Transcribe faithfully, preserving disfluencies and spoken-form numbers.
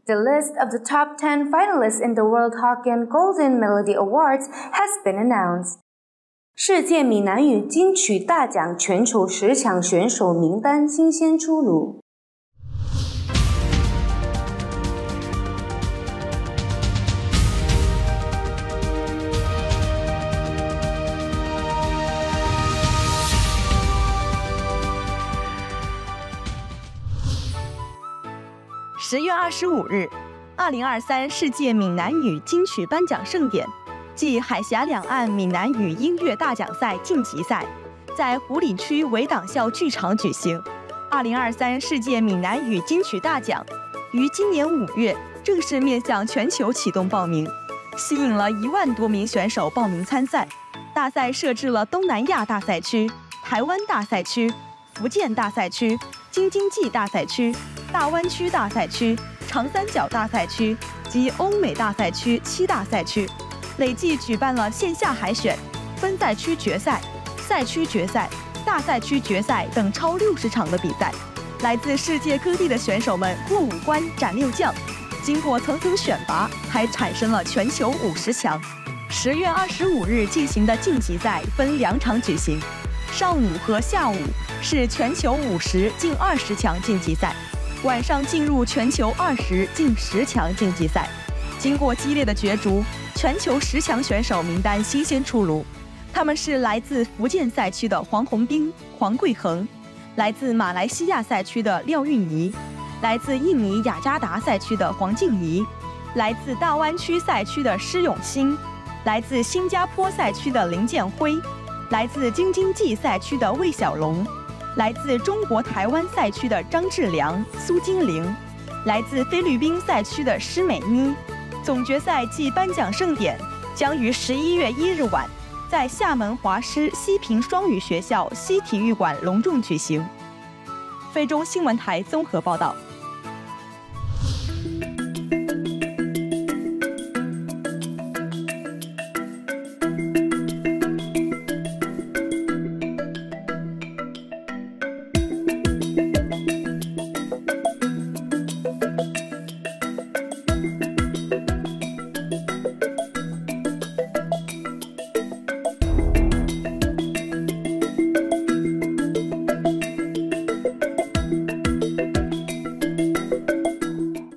The list of the top ten finalists in the World Hokkien Golden Melody Awards has been announced. 世界闽南语金曲大奖全球十强选手名单新鲜出炉。 十月二十五日，二零二三世界闽南语金曲颁奖盛典暨海峡两岸闽南语音乐大奖赛晋级赛在湖里区维党校剧场举行。二零二三世界闽南语金曲大奖于今年五月正式面向全球启动报名，吸引了一万多名选手报名参赛。大赛设置了东南亚大赛区、台湾大赛区、福建大赛区、京津冀大赛区、大湾区大赛区、长三角大赛区及欧美大赛区七大赛区，累计举办了线下海选、分赛区决赛、赛区决赛、大赛区决赛等超六十场的比赛。来自世界各地的选手们过五关斩六将，经过层层选拔，还产生了全球五十强。十月二十五日进行的晋级赛分两场举行，上午和下午是全球五十进二十强晋级赛。晚上进入全球二十进十强竞技赛。经过激烈的角逐，全球十强选手名单新鲜出炉。他们是来自福建赛区的黄宏斌、黄贵恒，来自马来西亚赛区的廖韵怡，来自印尼雅加达赛区的黄静怡，来自大湾区赛区的施永新，来自新加坡赛区的林建辉，来自京津冀赛区的魏小龙，来自中国台湾赛区的张志良、苏金玲，来自菲律宾赛区的施美妮。总决赛暨颁奖盛典将于十一月一日晚在厦门华师西平双语学校西体育馆隆重举行。非洲新闻台综合报道。